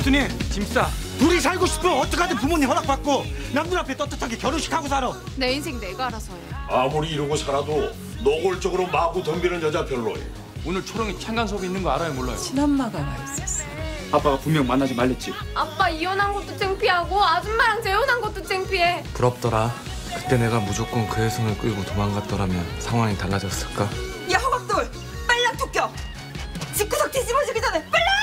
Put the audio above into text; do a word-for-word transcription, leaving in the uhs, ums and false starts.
없으니 짐 싸. 둘이 살고 싶으면 어떡하든 부모님 허락받고 남들 앞에 떳떳하게 결혼식하고 살아. 내 인생 내가 알아서 해. 아무리 이러고 살아도 노골적으로 마구 덤비는 여자 별로예요. 오늘 초롱이 창간석에 있는 거 알아요 몰라요? 친엄마가 와 있었어. 아빠가 분명 만나지 말랬지. 아빠 이혼한 것도 창피하고 아줌마랑 재혼한 것도 창피해. 부럽더라. 그때 내가 무조건 그 여성을 끌고 도망갔더라면 상황이 달라졌을까? 야, 허각돌! 빨랑 토껴! 집구석 뒤집어지기 전에 빨랑!